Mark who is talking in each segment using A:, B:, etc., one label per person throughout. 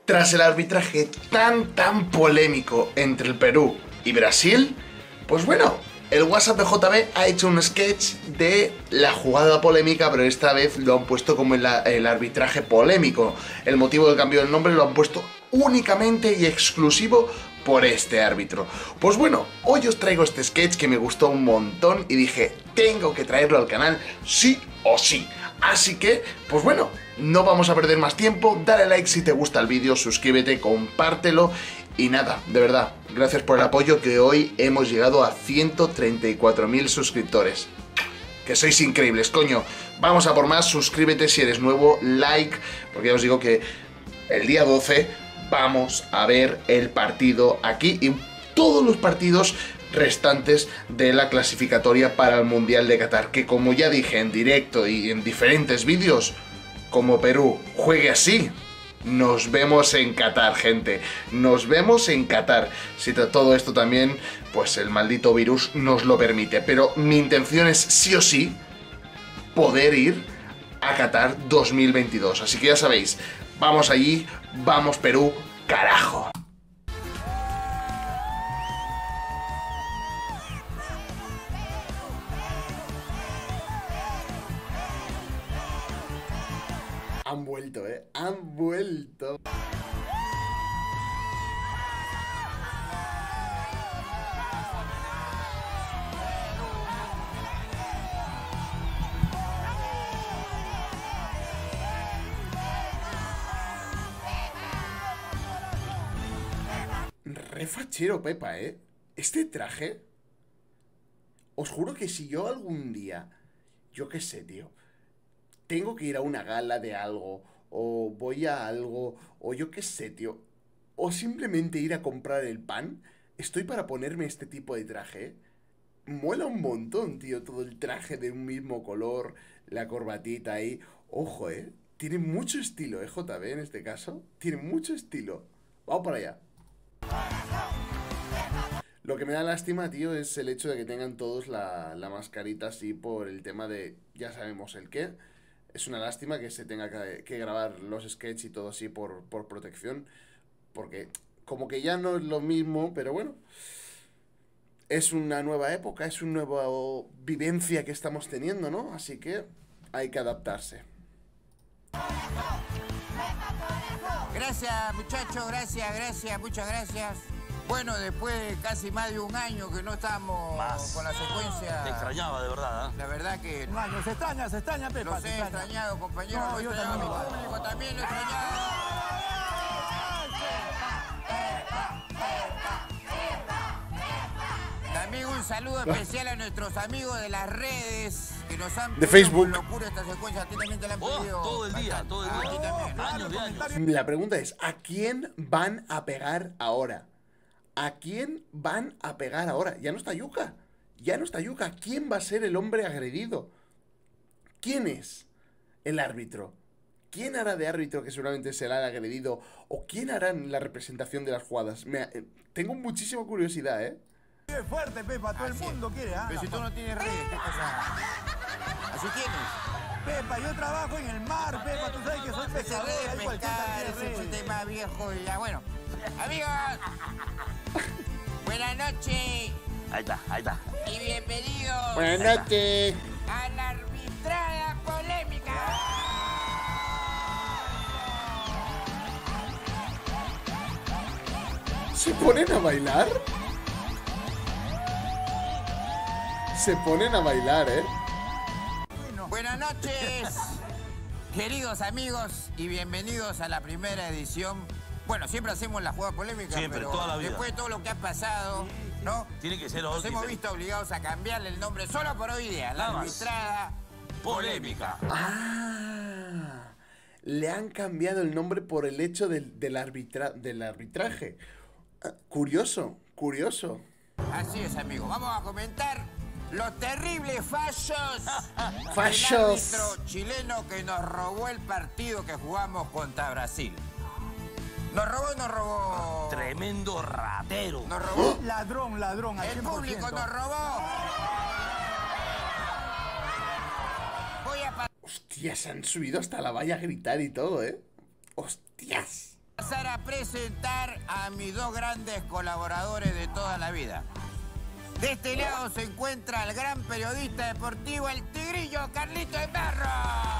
A: Tras el arbitraje tan polémico entre el Perú y Brasil, pues bueno, el WhatsApp de JB ha hecho un sketch de la jugada polémica, pero esta vez lo han puesto como el arbitraje polémico. El motivo del cambio del nombre lo han puesto únicamente y exclusivo por este árbitro. Pues bueno, hoy os traigo este sketch que me gustó un montón y dije, tengo que traerlo al canal sí o sí. Así que, pues bueno, no vamos a perder más tiempo, dale like si te gusta el vídeo, suscríbete, compártelo y nada, de verdad, gracias por el apoyo, que hoy hemos llegado a 134.000 suscriptores. Que sois increíbles, coño. Vamos a por más, suscríbete si eres nuevo, like, porque ya os digo que el día 12 vamos a ver el partido aquí y todos los partidos restantes de la clasificatoria para el Mundial de Qatar, que como ya dije en directo y en diferentes vídeos, como Perú juegue así, nos vemos en Qatar, gente. Nos vemos en Qatar. Si todo esto también, pues el maldito virus nos lo permite. Pero mi intención es sí o sí poder ir a Qatar 2022. Así que ya sabéis, vamos allí, vamos Perú, carajo. Han vuelto, han vuelto. Re fachero, Pepa, Este traje, os juro que si yo algún día, yo qué sé, tío, tengo que ir a una gala de algo, o voy a algo, o yo qué sé, tío, o simplemente ir a comprar el pan, estoy para ponerme este tipo de traje. Mola un montón, tío, todo el traje de un mismo color, la corbatita ahí. Ojo, tiene mucho estilo, JB en este caso. Tiene mucho estilo. Vamos para allá. Lo que me da lástima, tío, es el hecho de que tengan todos la mascarita así por el tema de ya sabemos el qué. Es una lástima que se tenga que grabar los sketches y todo así por protección, porque como que ya no es lo mismo, pero bueno, es una nueva época, es una nueva vivencia que estamos teniendo, ¿no? Así que hay que adaptarse.
B: Gracias, muchachos, gracias, muchas gracias. Bueno, después de casi más de un año que no estamos con la secuencia...
C: Te extrañaba, de verdad,
B: La verdad que...
D: Un año, se extraña, Pepa.
B: Los he extrañado, compañeros.
D: No, yo
B: extrañado,
D: también.
B: mi público también lo he extrañado. También un saludo especial a nuestros amigos de las redes que nos han
A: de Facebook.
B: con locura esta secuencia. Atentamente la han pedido.
C: Todo el día, todo el día.
B: A ti también.
C: Años de años.
A: La pregunta es, ¿a quién van a pegar ahora? ¿A quién van a pegar ahora? Ya no está Yuka. Ya no está Yuka. ¿Quién va a ser el hombre agredido? ¿Quién es el árbitro? ¿Quién hará de árbitro, que seguramente será el agredido? ¿O quién hará la representación de las jugadas? Tengo muchísima curiosidad,
D: Es fuerte, Pepa, todo el mundo quiere,
B: Pero si tú no tienes redes, ¿qué pasa? Así tienes.
D: Pepa, yo trabajo en el mar, Pepa, tú sabes que soy
B: Ese
D: pescador,
B: red
D: hay
B: de
D: cualquier
B: pescar,
D: cantidad de
B: ese es un
D: redes.
B: tema viejo y ya, bueno. Amigos, buenas noches
C: Ahí está.
B: y bienvenidos
A: Buenas noches.
B: a la arbitrada polémica.
A: ¿Se ponen a bailar? Se ponen a bailar,
B: Buenas noches, queridos amigos, y bienvenidos a la primera edición. Bueno, siempre hacemos la jugada polémica,
C: Siempre,
B: pero
C: toda la vida.
B: después de todo lo que ha pasado, ¿no?
C: Tiene que ser
B: Nos
C: hoy.
B: hemos visto obligados a cambiarle el nombre solo por hoy día, la
C: Nada más.
B: arbitrada
C: Polémica.
A: Ah, le han cambiado el nombre por el hecho del arbitraje. Curioso.
B: Así es, amigos. Vamos a comentar los terribles fallos
A: Fallos.
B: del árbitro chileno que nos robó el partido que jugamos contra Brasil. Nos robó.
C: Tremendo ratero.
B: Nos robó.
D: Ladrón, al
B: El
D: 100%.
B: público nos robó. Voy a
A: Hostias, se han subido hasta la valla a gritar y todo, ¡Hostias!
B: pasar a presentar a mis dos grandes colaboradores de toda la vida. De este lado se encuentra el gran periodista deportivo, el Tigrillo Carlito Embarro.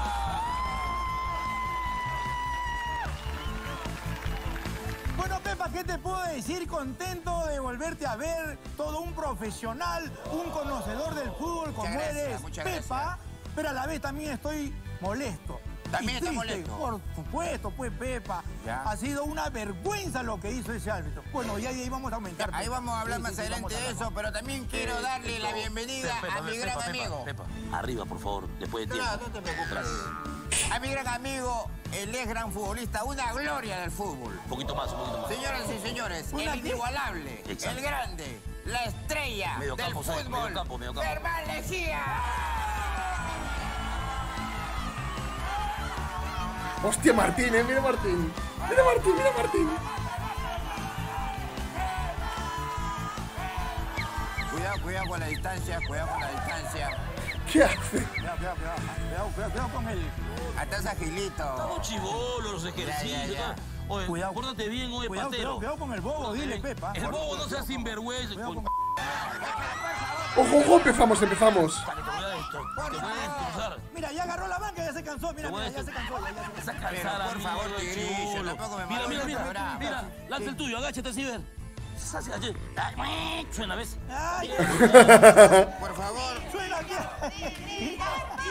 D: Bueno, Pepa, ¿qué te puedo decir? Contento de volverte a ver, todo un profesional, un conocedor del fútbol como
B: Muchas gracias,
D: eres,
B: muchas
D: Pepa,
B: gracias.
D: pero a la vez también estoy molesto.
B: También
D: y
B: está
D: triste,
B: molesto.
D: Por supuesto, pues, Pepa.
B: Ya.
D: Ha sido una vergüenza lo que hizo ese árbitro. Bueno, ya ahí vamos a aumentar.
B: Ahí
D: Pepa.
B: vamos a hablar
D: Sí,
B: más
D: sí,
B: adelante
D: vamos a
B: de
D: hablar
B: eso, pero también quiero darle la bienvenida a mi gran amigo.
C: Pepa. Arriba, por favor, después de
B: No,
C: tiempo.
B: no te preocupes. A mi gran amigo, el ex gran futbolista, una gloria del fútbol.
C: Un poquito más, un poquito más.
B: Señoras y señores,
D: ¿Una
B: el
D: qué?
B: inigualable,
C: Exacto.
B: el grande, la estrella
C: Medio
B: del
C: campo, ¿sabes?
B: fútbol,
C: Medio campo.
B: Germán Lejía.
A: Hostia, Martín, mira Martín. Mira Martín, mira Martín.
B: Cuidado con la distancia, cuidado con la distancia.
A: ¿Qué hace?
D: Cuidado con el...
B: Hasta ese agilito.
C: Estamos chivolos, los ejercicios.
B: Ya.
C: Oye,
D: Cuidado.
C: pórtate bien, oye, patero.
D: Cuidado con el bobo, dile, Pepa.
C: El bobo no sea sinvergüenza.
D: Cuidado
C: Con...
D: con-
A: Ojo, empezamos.
C: Para que te voy a destrozar.
D: Mira, ya agarró la banca, ya se cansó. Mira,
C: Te voy a
D: ya se cansó.
C: Esa
B: Pero,
C: cansada,
B: por
C: amigo,
B: favor,
C: de
B: Tigrillo,
C: chibolo.
B: tampoco me
C: Mira,
B: malogres,
C: mira, lanza el tuyo, agáchate, Ciber. Suena, ¿ves?
D: Ay,
B: Por favor.
D: suena aquí.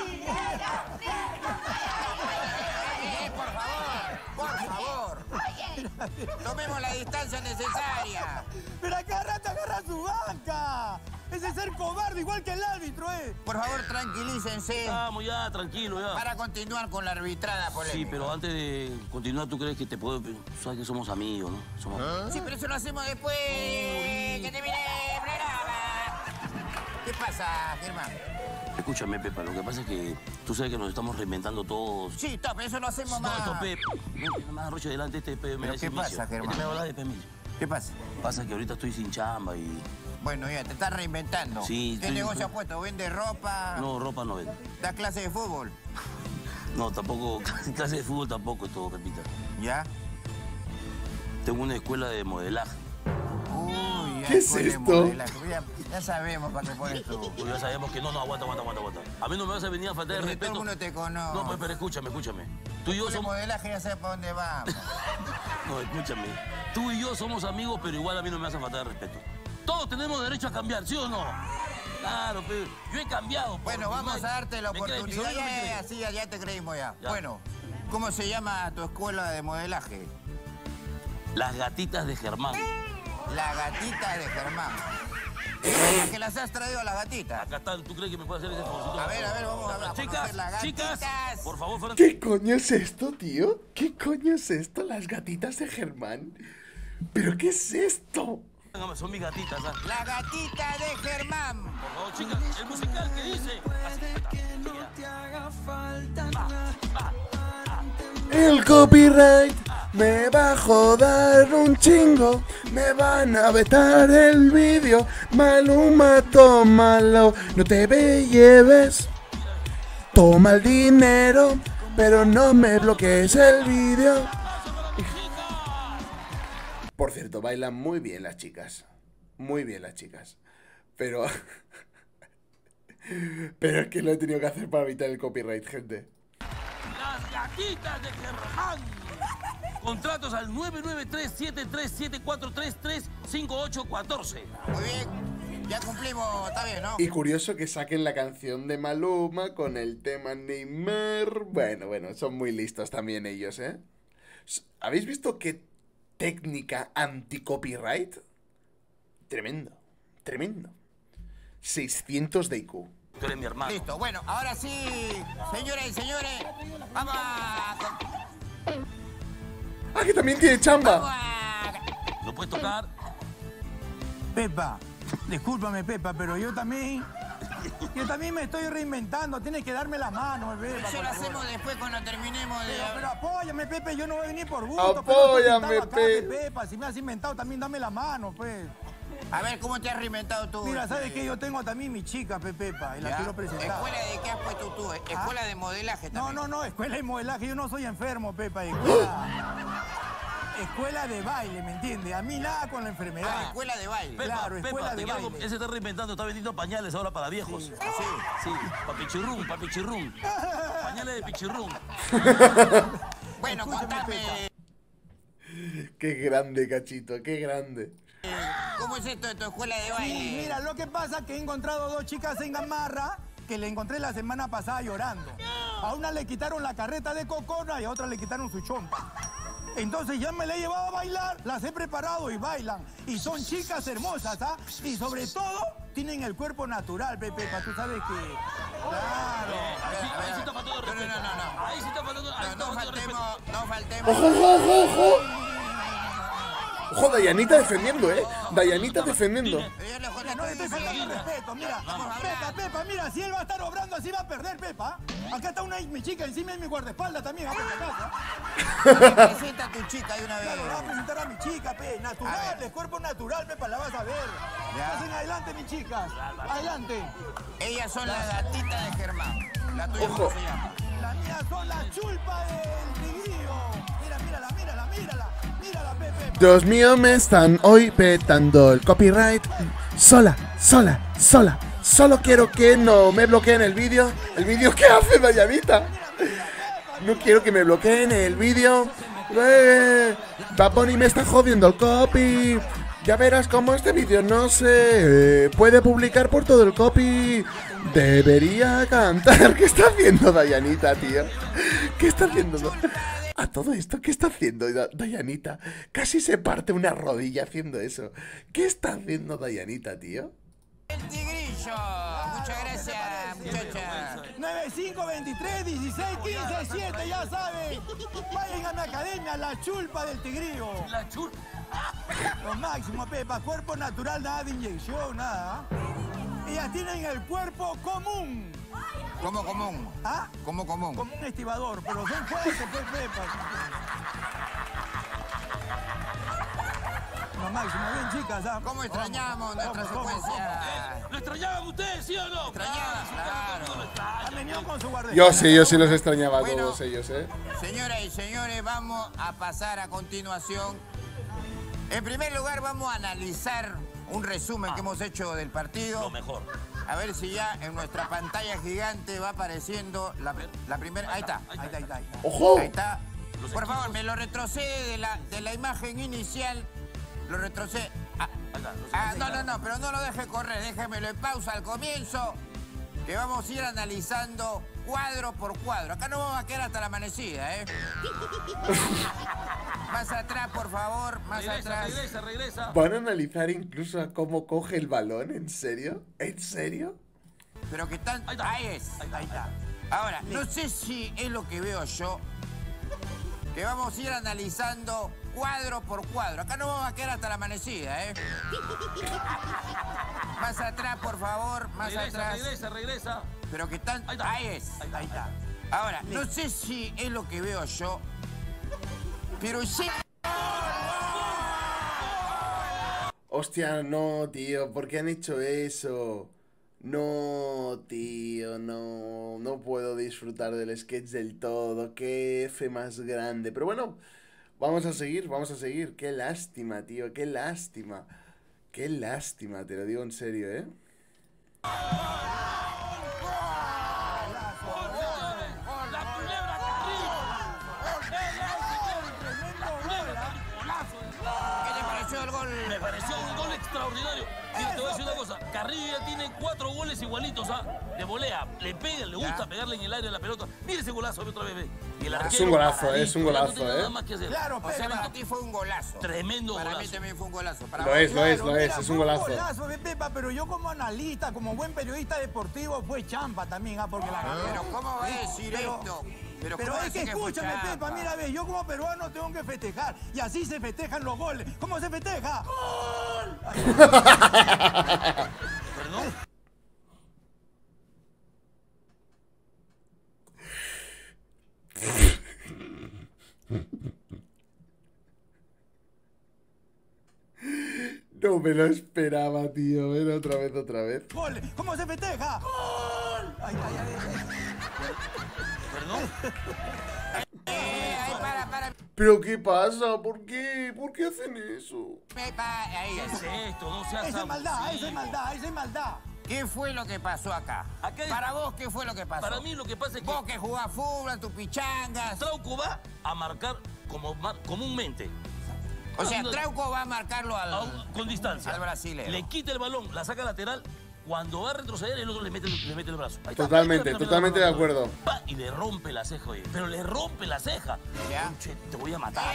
B: Por favor. Tomemos la distancia necesaria.
D: Pero acá rato agarra su banca. Ese es ser cobarde, igual que el árbitro,
B: Por favor, tranquilícense
C: Vamos ya, tranquilo, ya.
B: para continuar con la arbitrada polémica.
C: Sí, pero antes de continuar, ¿tú crees que te puedo...? Sabes que somos amigos, ¿no? Somos...
B: Sí, pero eso lo hacemos después que termine el programa. ¿Qué pasa, Germán?
C: Escúchame, Pepa, lo que pasa es que tú sabes que nos estamos reinventando todos.
B: Sí, top, eso lo hacemos más.
C: No, Pepe. No, más arrocho delante Pepe.
B: ¿Pero qué pasa, Germán?
C: Me habla de Pemilio.
B: ¿Qué pasa?
C: Pasa que ahorita estoy sin chamba y...
B: Bueno, ya, te estás reinventando.
C: Sí,
B: ¿Qué
C: estoy-
B: negocio has puesto? ¿Vende ropa?
C: No, ropa no vendo.
B: ¿Da clase de fútbol?
C: No, tampoco, clase de fútbol tampoco es todo, Pepita.
B: ¿Ya?
C: Tengo una escuela de modelaje.
B: Uy, ya
A: ¿Qué es
B: escuela de
A: esto?
B: modelaje. Ya sabemos para qué pones tú.
C: Pues ya sabemos que no, aguanta. A mí no me vas a venir a faltar el
B: Pero todo
C: respeto.
B: el mundo te conoce.
C: No, pues, pero escúchame. Tú y yo
B: Escuela de
C: somos...
B: modelaje ya sabes para dónde vamos.
C: No, escúchame. Tú y yo somos amigos, pero igual a mí no me vas a faltar el respeto. Todos tenemos derecho a cambiar, ¿sí o no? Claro, pero yo he cambiado.
B: Bueno,
C: por-
B: vamos a darte la
C: ¿Me crees? Mi
B: oportunidad.
C: sobrino me cree.
B: Así ya te creímos ya.
C: Ya.
B: Bueno, ¿cómo se llama tu escuela de modelaje?
C: Las gatitas de Germán.
B: La gatita de Germán. ¿A que las has traído a las gatitas?
C: Acá están, ¿tú crees que me puede hacer ese favorcito?
B: A ver, vamos a
C: Chicas,
B: conocer las gatitas.
C: chicas, por favor, fueran...
A: ¿Qué coño es esto, tío? ¿Qué coño es esto? Las gatitas de Germán. ¿Pero qué es esto?
C: Son mis gatitas, ¿ah?
B: La gatita de Germán.
C: Por favor, chicas, el musical que dice.
A: El copyright me va a joder un chingo. Me van a vetar el vídeo. Maluma, tómalo. No te lleves. Toma el dinero, pero no me bloquees el vídeo. Por cierto, bailan muy bien las chicas. Muy bien las chicas. Pero... pero es que lo he tenido que hacer para evitar el copyright, gente.
C: Las gatitas de Germán. Contratos al 993-73743335814.
B: Muy bien. Ya cumplimos, está bien, ¿no?
A: Y curioso que saquen la canción de Maluma con el tema Neymar. Bueno, son muy listos también ellos, ¿eh? ¿Habéis visto qué técnica anti-copyright? Tremendo. 600 de IQ.
C: Tú eres mi hermano.
B: Listo, bueno, ahora sí, señoras y señores, vamos a...
A: ¡Ah, que también tiene
B: Vamos
A: chamba!
B: a...
C: ¿Lo puedes tocar?
D: Pepa, discúlpame, Pepa, pero yo también me estoy reinventando. Tienes que darme la mano, Pepa.
B: Eso lo hacemos después cuando terminemos de...
D: Pero apóyame, Pepe, yo no voy a venir por gusto.
A: Apóyame,
D: pero tú acá,
A: Pe.
D: Pepa, si me has inventado, también dame la mano, pues.
B: A ver, ¿cómo te has reinventado tú?
D: Mira, ¿sabes qué? Yo tengo también mi chica, Pepa, y la
B: ¿Ya?
D: quiero presentar.
B: ¿Escuela de qué has puesto tú? ¿Escuela de modelaje también?
D: No, escuela de modelaje, yo no soy enfermo, Pepa, escuela. escuela de baile, ¿me entiendes? A mí nada con la enfermedad.
B: Ah, escuela de baile.
C: Pepa,
D: Claro, escuela de
C: te quiero-
D: baile.
C: ese está reinventando, está vendiendo pañales ahora para viejos.
D: Sí.
C: Sí, papichirrún, papichirrún. Pañales de pichirrún.
B: Bueno,
D: Escúchame,
B: contame,
A: Qué grande, cachito, qué grande.
B: ¿cómo es esto de tu escuela de baile?
D: Sí, mira, lo que pasa es que he encontrado dos chicas en Gamarra que le encontré la semana pasada llorando. A una le quitaron la carreta de cocona y a otra le quitaron su chompa. Entonces ya me la he llevado a bailar, las he preparado y bailan. Y son chicas hermosas, ¿ah? Y sobre todo, tienen el cuerpo natural, Pepa. Tú sabes que... Claro.
C: Ahí sí está faltando
B: No, no,
C: respeto.
B: no, no.
C: Ahí sí está faltando, ahí
B: No,
C: está
B: no
C: faltando respeto.
B: faltemos, no faltemos.
A: ¡Ojo, ojo, ojo, ojo! Ojo, Dayanita defendiendo, Dayanita defendiendo.
B: Yo le
D: Mira, no le estoy faltando el respeto, mira. Pepa, mira, si él va a estar obrando así va a perder, Pepa. Acá está mi chica encima de mi guardaespaldas también, por si acaso.
B: Presenta a tu chica de una vez.
D: Claro, le voy a presentar a mi chica, natural, de cuerpo natural, Pepa, la vas a ver.
B: Ya.
D: Pasen adelante, mis chicas. Adelante.
B: Ellas son las gatitas de Germán. La tuya,
A: Ojo.
B: ¿cómo se llama?
D: Las mías son la chulpa del tigrillo. Mírala, Pepe.
A: Dios mío, me están hoy petando el copyright. Sola. Solo quiero que no me bloqueen el vídeo. ¿El vídeo qué hace, Dayanita? No quiero que me bloqueen el vídeo. Bad Bunny me está jodiendo el copy. Ya verás cómo este vídeo no se puede publicar por todo el copy. Debería cantar. ¿Qué está haciendo Dayanita, tío? ¿Qué está haciendo? A todo esto, ¿qué está haciendo Dayanita? Casi se parte una rodilla haciendo eso. ¿Qué está haciendo Dayanita, tío?
B: El tigrillo. Muchas gracias, muchacha.
D: 9523 16 15 7, ya saben. Vayan a mi academia, la chulpa del tigrillo.
C: La chur...
D: Lo máximo, Pepa, cuerpo natural, nada de inyección, nada. Ellas tienen el cuerpo común.
B: Como común.
D: ¿Ah?
B: Como común.
D: Como un estibador, pero son fuertes, pues, Pepa. Lo máximo, bien, chicas, ¿ah?
B: ¿Cómo extrañamos nuestra
D: ¿Cómo?
B: secuencia?
C: ¿Lo extrañaban ustedes, sí o no?
B: Extrañaban, claro.
D: Han venido con su guardaespaldas.
A: Yo sí los extrañaba a
B: Bueno.
A: todos ellos,
B: Señoras y señores, vamos a pasar a continuación. En primer lugar, vamos a analizar un resumen que hemos hecho del partido.
C: Lo mejor.
B: A ver si ya en nuestra pantalla gigante va apareciendo la primera. Ahí está.
D: Ahí está.
A: ¡Ojo!
B: Ahí está. Por favor, me lo retrocede de la imagen inicial. Lo retrocede. No, pero no lo deje correr. Déjemelo en pausa al comienzo. Que vamos a ir analizando cuadro por cuadro. Acá no vamos a quedar hasta la amanecida, ¿eh? Más atrás, por favor. Más atrás.
C: Regresa.
A: ¿Van a analizar incluso a cómo coge el balón? ¿En serio? ¿En serio?
B: Pero que tan...
C: Ahí está.
B: Ahí es.
D: Ahí está.
B: Ahora, no sé si es lo que veo yo, que vamos a ir analizando cuadro por cuadro. Acá no vamos a quedar hasta la amanecida, ¿eh? Más atrás, por favor, más atrás.
C: Regresa.
B: Pero que tan...
C: Ahí está.
B: Ahí es.
D: Ahí está.
B: Ahora, no sé si es lo que veo yo, pero sí...
A: Hostia, no, tío, ¿por qué han hecho eso? No, tío, no puedo disfrutar del sketch del todo. Qué F más grande. Pero bueno, vamos a seguir. Qué lástima, tío, qué lástima. Qué lástima, te lo digo en serio, ¿eh?
C: La culebra
B: ¿Qué le pareció el gol?
C: Me pareció un gol extraordinario. Mira, te voy a decir una cosa. Carrillo ya tiene 4 goles igualitos, De volea. Le pega, le gusta pegarle en el aire a la pelota. Mira ese golazo otra vez, ve. Y el arquero
A: un golazo,
C: paradito,
A: es un
C: ya
A: golazo,
C: no tiene nada más que hacer.
D: Claro,
B: O sea,
D: Pepa.
B: para ti fue un golazo.
C: Tremendo
B: Para mí
C: golazo.
B: también fue un golazo. Para
A: Lo
B: vos.
A: es,
D: Mira,
A: es un
D: fue
A: golazo.
D: un golazo, Pepa, pero yo como analista, como buen periodista deportivo, fue champa también, porque la ganó.
B: Pero ¿cómo va a decir esto?
D: Pero
B: ¿cómo va a
D: es que
B: decir fue
D: escúchame,
B: champa?
D: Pepa, mira, ve, yo como peruano tengo que festejar. Y así se festejan los goles. ¿Cómo se festeja? ¡Gol!
C: ¿Perdón?
A: No me lo esperaba, tío. Ven otra vez.
D: ¡Gol! ¿Cómo se festeja? ¡Gol! Ahí está, ya ves.
C: ¿Perdón?
B: Ahí para,
A: ¿Pero qué pasa? ¿Por qué? ¿Por qué hacen eso?
B: Pepa, ahí
C: ¿Qué es esto? No seas
D: Esa es maldad,
C: abusivo.
D: esa es maldad, esa es maldad.
B: ¿Qué fue lo que pasó acá?
C: Acá es-
B: Para vos, ¿qué fue lo que pasó?
C: Para mí lo que pasa es que
B: Vos que jugás fútbol, tus pichangas.
C: Trauco va a marcar como comúnmente.
B: O sea,
C: No,
B: Trauco va a marcarlo
C: con distancia.
B: al brasilero.
C: Le quita el balón, la saca lateral. Cuando va a retroceder, el otro le mete el brazo. Ahí está.
A: Totalmente,
C: Mira, mira,
A: totalmente
C: mira,
A: de acuerdo.
C: Va y le rompe la ceja, oye. Pero le rompe la ceja.
B: Ya.
C: Conche, te voy a matar.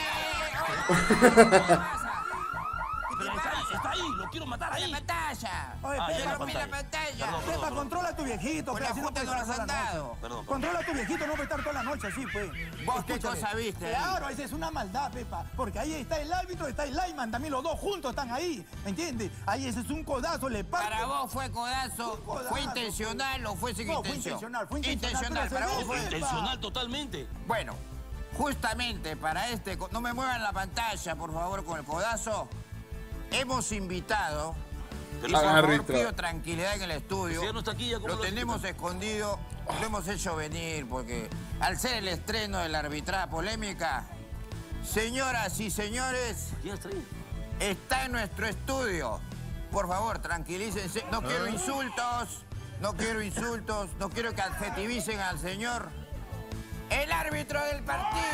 B: ¿Qué pasa?
C: Pero está ahí, lo quiero matar
B: ¡A la
C: ahí.
B: pantalla!
D: Oye,
C: Ah, ya
D: Pepa,
C: la
B: rompí la
C: pantalla.
B: pantalla.
C: Perdón,
D: Pepa,
C: perdón.
D: controla a tu viejito.
B: Con la
D: así no
B: junta
D: puedes
B: no los
D: estar
B: han
D: toda la noche.
B: dado.
C: Perdón.
D: Controla a tu viejito, no puede estar toda la noche así, pues.
B: ¿Vos qué
D: Escúchame.
B: cosa viste ahí?
D: Claro, esa es una maldad, Pepa. Porque ahí está el árbitro, está el lineman, también los dos juntos están ahí. ¿Me entiendes? Ahí ese es un codazo, le parte.
B: ¿Para vos fue codazo?
D: Un codazo.
B: ¿Fue intencional o fue sin
D: No, fue
B: intención?
D: intencional, fue intencional,
B: Para
D: pero
B: vos
D: se
B: fue
D: ve.
C: Intencional totalmente.
B: Bueno, justamente para este... No me muevan la pantalla, por favor, con el codazo. Hemos invitado... Y por
A: Al
B: favor,
A: árbitro.
B: pido tranquilidad en el estudio.
C: Si ya no está aquí, ya cómo
B: Lo
C: lo
B: tenemos escondido, lo hemos hecho venir, porque al ser el estreno de la arbitrada polémica, señoras y señores,
C: ¿Quién está ahí?
B: está en nuestro estudio. Por favor, tranquilícense. No quiero insultos, no quiero que adjetivicen al señor. El árbitro del partido.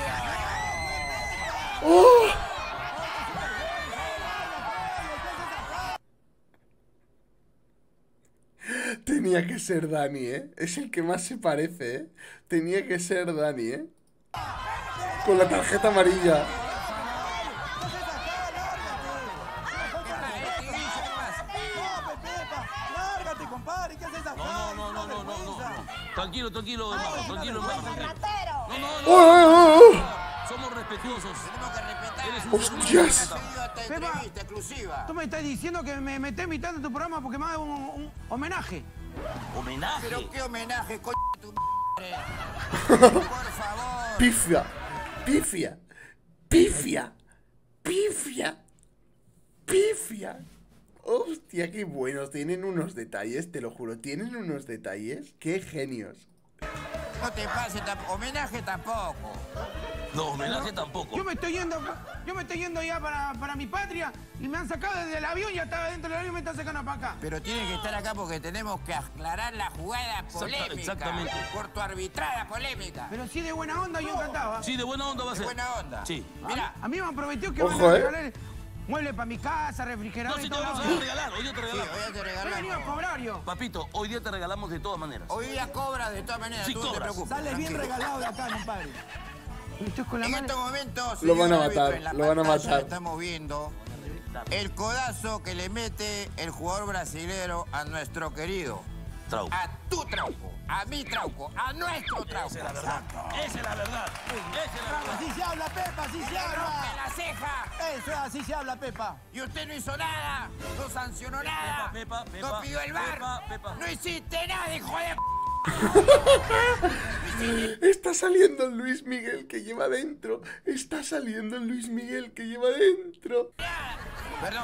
A: Tenía que ser Dani, ¿eh? Es el que más se parece, ¿eh? Tenía que ser Dani, ¿eh? Con la tarjeta amarilla.
D: Pepa, lárgate, compadre. ¿Qué haces acá?
C: No. Tranquilo, hermano, tranquilo, hermano.
E: ratero!
C: No. Somos respetuosos.
B: Tenemos que respetar.
C: Eres un
A: ¡Hostias!
B: Pedido esta entrevista exclusiva.
F: Tú me estás diciendo que me estés invitando a tu programa porque me hagas un homenaje.
C: Homenaje.
B: Pero qué homenaje, coño, de tu madre. Por favor.
A: Pifia, pifia, pifia, pifia, pifia. Hostia, qué buenos. Tienen unos detalles, te lo juro. Tienen unos detalles. Qué genios.
B: No te pases, homenaje tampoco.
C: No, homenaje tampoco.
F: Yo me estoy yendo ya para mi patria y me han sacado desde el avión, ya estaba dentro del avión y me están sacando para acá.
B: Pero tiene que estar acá porque tenemos que aclarar la jugada polémica.
C: Exactamente.
B: Por tu arbitrada polémica.
F: Pero sí de buena onda, yo encantaba.
C: Sí, de buena onda va a
B: De
C: ser.
B: buena onda.
C: Sí.
B: Mira,
F: A mí me han prometido que
A: Ojo,
F: van a
A: ¿eh?
F: regalar muebles para mi casa,
C: No,
F: refrigerador
C: si
F: y
C: te
F: todo.
C: vamos a regalar. Hoy día te
B: sí,
C: regalamos.
B: hoy ya te
F: He venido a
B: regalamos.
F: cobrar yo.
C: Papito, hoy día te regalamos de todas maneras.
B: Hoy día cobras de todas maneras,
C: Sí,
B: tú no te
C: cobras.
B: preocupes.
D: Sale bien
B: tranquilo.
D: regalado de acá, compadre.
F: Estoy con la
B: En
F: mano.
B: estos momentos,
A: Lo van a
B: señor árbitro,
A: matar,
B: en la
A: lo van a
B: pantalla
A: matar.
B: Estamos viendo el codazo que le mete el jugador brasilero a nuestro querido.
C: Trauco.
B: A tu Trauco, a mi Trauco, a nuestro Trauco.
C: Esa es la verdad. Esa es la verdad. Esa es la verdad.
D: Así se habla, Pepa, así se
B: Le rompe
D: habla.
B: la ceja.
D: Eso es, así se habla, Pepa.
B: Y usted no hizo nada, no sancionó nada,
C: Pepa,
B: no pidió el bar,
C: Pepa.
B: no hiciste nada, hijo de...
A: Está saliendo el Luis Miguel que lleva dentro. Está saliendo el Luis Miguel que lleva dentro.
B: Perdón.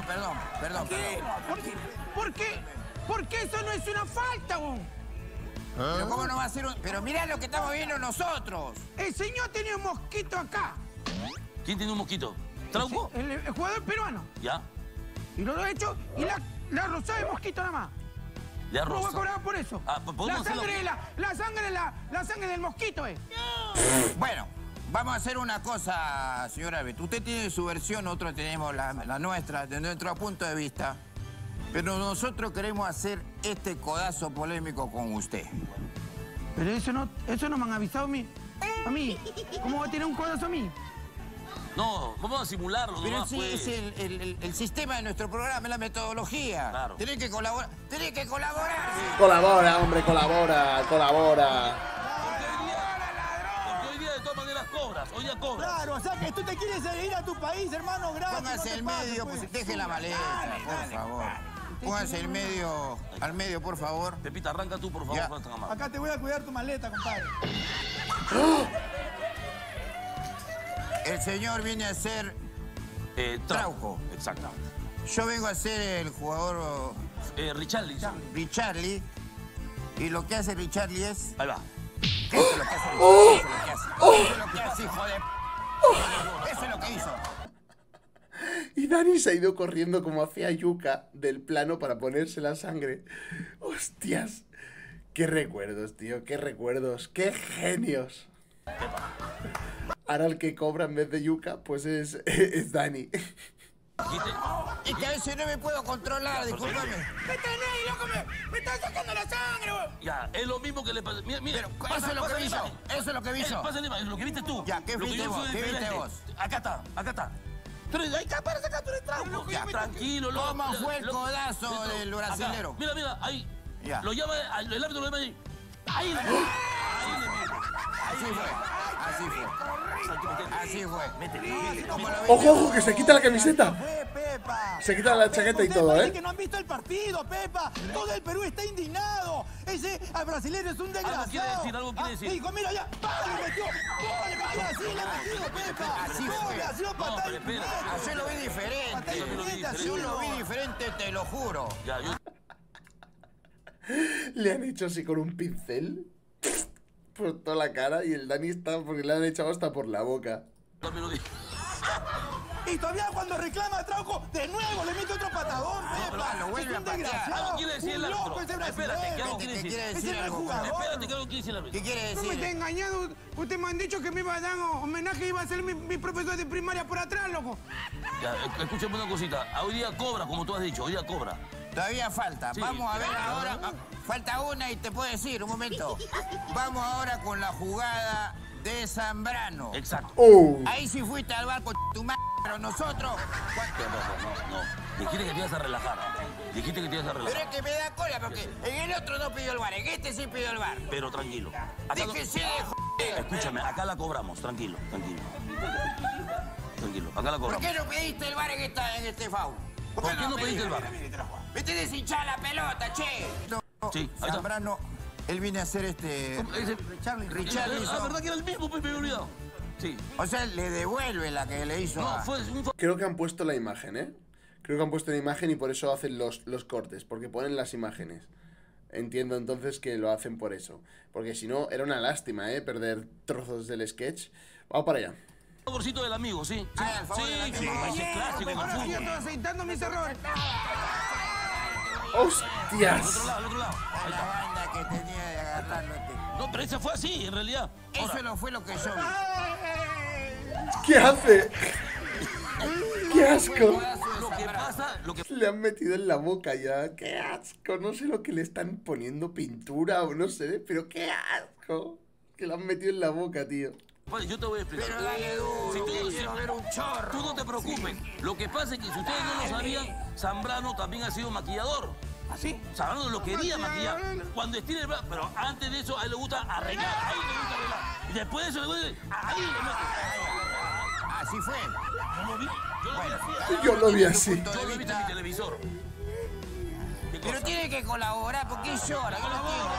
F: ¿Por qué? Porque eso no es una falta, vos.
B: Pero cómo no va a ser un... Pero mirá lo que estamos viendo nosotros.
F: El señor tenía un mosquito acá.
C: ¿Quién tiene un mosquito? ¿Trauco?
F: El jugador peruano.
C: Ya.
F: Y lo he hecho y la rosada de mosquito nada más.
C: Ya
F: ¿Cómo va a
C: rosa.
F: cobrar por eso?
C: Ah, ¿podemos
F: La
C: hacerlo?
F: sangre del mosquito,
B: Bueno, vamos a hacer una cosa, señor árbitro. Usted tiene su versión, nosotros tenemos la nuestra, de nuestro punto de vista. Pero nosotros queremos hacer este codazo polémico con usted.
F: Pero eso no me han avisado a mí. A mí. ¿Cómo va a tener un codazo a mí?
C: No, vamos a simularlo
B: Pero
C: nomás,
B: sí,
C: pues.
B: es el sistema de nuestro programa, es la metodología.
C: Claro.
B: Tenés que colaborar. ¡Tenés que colaborar!
A: Colabora, hombre, colabora, colabora.
C: Porque hoy día de todas maneras cobras. Hoy ya cobras.
D: Claro, o sea que tú te quieres ir a tu país, hermano, gracias.
B: Póngase el medio, pues deje la maleta, por favor. Póngase el medio, al medio, por favor.
C: Pepita, arranca tú, por favor,
B: Ya.
C: Frank Amaro.
D: Acá te voy a cuidar tu maleta, compadre.
B: El señor viene a ser...
C: Trauco. Exacto.
B: Yo vengo a ser el jugador
C: Richarlison.
B: Richarly. Y lo que hace Richarly es...
C: Ahí va.
B: Esto es lo que hace Richarly. Esto es lo que hace. Esto es lo que hace, hijo de... Eso es lo que hizo.
A: Y Dani se ha ido corriendo como hacía Yuka del plano para ponerse la sangre. ¡Hostias! ¡Qué recuerdos, tío! ¡Qué recuerdos! ¡Qué genios! Ahora el que cobra en vez de Yuka, pues es Dani.
B: Y que a veces no me puedo controlar, discúlpame.
F: ¡Me tenés, loco! ¡Me están sacando la sangre, weón!
C: Ya, es lo mismo que le pasa. Mira, mira.
B: Eso es lo que hizo. Eso es lo que hizo.
C: Pasa lo que viste tú.
B: Ya, ¿qué
C: Lo que
B: viste
C: yo
B: vos?
C: fui
B: ¿Qué viste
C: diferente.
B: vos?
C: Acá está, acá está. Pero ahí está, para sacar tú eres trampo. Ya, tranquilo, loco.
B: ¿Cómo fue el codazo del brasilero?
C: Mira, mira, ahí.
B: Ya.
C: Lo llama, el árbitro lo llama ahí. Ahí le
B: Así fue. Así fue. Así fue.
C: Métele.
B: ¿Cómo lo viste?
A: ¡Ojo, ojo! ¡Que se quita la camiseta!
D: Fue, Pepa.
A: Se quita la chaqueta y
D: Ustedes
A: todo,
D: parece
A: ¿eh?
D: que no han visto el partido, Pepa. Todo el Perú está indignado. Ese brasileño es un desgraciado.
C: quiere decir, algo quiere decir.
D: Dijo, mira ya, ¡pah! Le metió, ¡pah! Le metió así, le metió, Pepa.
B: Así
D: No,
B: fue.
D: le ha sido patada
C: pero espera.
D: infinita.
B: Así lo vi diferente.
D: Patada infinita, así
B: Yo lo
D: no.
B: vi diferente, te lo juro.
C: Ya, yo
A: Le han hecho así con un pincel por toda la cara y el Dani está porque le han echado hasta por la boca.
C: también lo dije.
D: Y todavía cuando reclama a Trauco, de nuevo le mete otro patadón, Pepa.
B: lo vuelve
D: Es
B: a
D: un
B: patear.
D: desgraciado.
C: Algo quiere decir el
D: Un loco
C: árbitro.
D: ese
C: Espérate, que algo
D: brasileño.
C: quiere
B: ¿Qué
C: decir.
B: quiere
D: Ese
B: decir
D: no es
B: algo?
D: jugador.
C: Espérate, que algo quiere decir el árbitro.
B: ¿Qué quiere
F: No me está
B: decir?
F: engañando. Ustedes me han dicho que me iba a dar homenaje, iba a ser mi profesor de primaria por atrás, loco.
C: Ya, escúchame una cosita. Hoy día cobra, como tú has dicho, hoy día cobra.
B: Todavía falta.
C: Sí.
B: Vamos a ver ahora. Falta una y te puedo decir, un momento. Vamos ahora con la jugada de Zambrano.
C: Exacto.
A: ¡Oh!
B: Ahí sí fuiste al barco, tu madre, pero nosotros.
C: No. Dijiste que te ibas a relajar. Dijiste que te ibas a
B: Pero
C: relajar.
B: es que me da cola porque en el otro no pidió el bar, en este sí pidió el bar.
C: Pero tranquilo. Acá
B: Déjese de joder.
C: Escúchame, acá la cobramos. Tranquilo, tranquilo. Tranquilo, acá la
B: ¿Por
C: cobramos.
B: qué no pediste el bar en este foul?
C: ¿Por qué no pediste el bar?
B: Me tenés hinchada la pelota, che.
C: Sí, ahí está.
B: Zambrano, él viene a hacer
C: Ah,
B: Richarlison.
C: ¿verdad que era el mismo? Pues me había olvidado. Sí.
B: O sea, le devuelve la que le hizo
C: No,
B: a...
C: fue un...
A: Creo que han puesto la imagen, ¿eh? Creo que han puesto la imagen y por eso hacen los cortes, porque ponen las imágenes. Entiendo entonces que lo hacen por eso. Porque si no, era una lástima, ¿eh? Perder trozos del sketch. Vamos para allá.
C: favorcito del amigo, ¿sí?
B: Ah, el favor del amigo.
C: Sí, ese clásico en el
F: Ahora sí yo
C: fútbol.
F: estoy aceitando mis errores.
C: Al
A: ¡Hostias!
C: otro lado, al otro lado. Ahí
B: La
C: está.
B: banda que tenía de agarrarlo este.
C: No, pero ese fue así, en realidad.
B: Eso
C: Ahora,
B: no fue lo que yo vi.
A: ¿Qué hace? ¡Qué asco!
C: lo que pasa, lo que...
A: Le han metido en la boca ya. ¡Qué asco! No sé lo que le están poniendo, pintura o no sé, pero ¡qué asco! Que le han metido en la boca, tío.
C: Vale, yo te voy a explicar.
B: Pero dale duro,
C: Si
B: que
C: tú,
B: quiero ver un chorro.
C: tú no te preocupes. Lo que pasa es que si ustedes no lo sabían, Zambrano también ha sido maquillador.
F: ¿Así?
C: Zambrano lo quería maquillar. Cuando estire el brazo, pero antes de eso a él le gusta arreglar. Ahí le gusta arreglar. Y después de eso le gusta... Ahí le mete.
B: Así fue.
C: ¿No lo vi? Yo lo vi así.
A: Yo lo vi así.
B: Punto
C: Yo
B: de
C: lo he visto en mi
B: vista.
C: televisor. ¿Qué
B: Pero
C: cosa?
B: tiene que colaborar, porque él llora. Yo lo entiendo.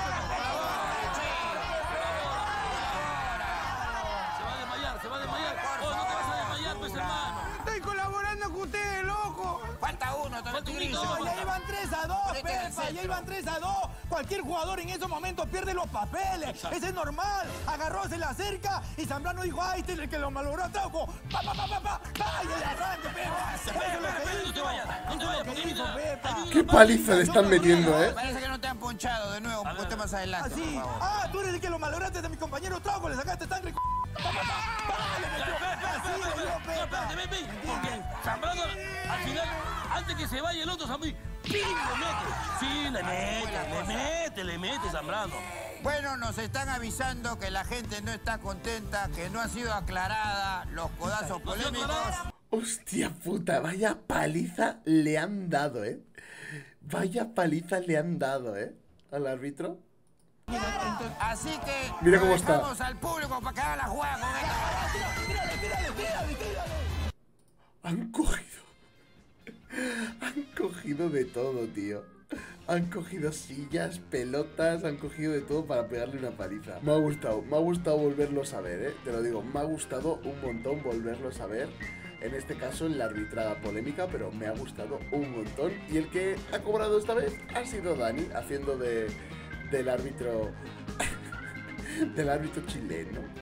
C: Se va a desmayar, se va a desmayar. Oh, no te vas a desmayar, pues, hermano.
F: Estoy colaborando con ustedes, loco.
B: Falta uno,
C: Falta un
B: Tigrillo.
C: grito.
D: Ya iban 3-2, Pepa, ya iban 3-2. Cualquier jugador en esos momentos pierde los papeles. Ese es normal. Agarró, se le acerca y Zambrano dijo, ay, este es el que lo malogró a Trauco. Pa, pa, pa, pa, pa. Pa, y el arranque, Pepa. Eso es lo que
C: No te
D: hizo.
C: vayas, no te vayas, porque
D: Eso es lo
C: mira,
D: que hizo, Pepa.
C: ahí viene
A: ¡Qué
C: una
A: paliza le están metiendo, eh!
B: Parece que no te han ponchado de nuevo. Ponte más adelante,
D: Así.
B: por favor.
D: Ah, tú eres el que lo malograste de mi compañero Trauco. Le sacaste sangre. Pa, pa, pa, pa, le metió. Así le dio, Pepa.
C: Espérate, ven, porque Zambrano al final, antes que se vaya el otro, Zambrano, ¡pim! Le mete. Sí, le mete Zambrano.
B: Bueno, nos están avisando que la gente no está contenta, que no ha sido aclarada los codazos
C: ¿No ha sido
B: polémicos.
C: aclarada?
A: Hostia puta, vaya paliza le han dado, ¿eh? Vaya paliza le han dado, ¿eh? Al árbitro.
B: Así que
A: Mira cómo está.
B: dejamos al público para que haga la jugada con él.
A: Han cogido. Han cogido de todo, tío. Han cogido sillas, pelotas, han cogido de todo para pegarle una paliza. Me ha gustado volverlos a ver, te lo digo, me ha gustado un montón volverlos a ver. En este caso en la arbitrada polémica, pero me ha gustado un montón. Y el que ha cobrado esta vez ha sido Dani, haciendo del árbitro... del árbitro chileno.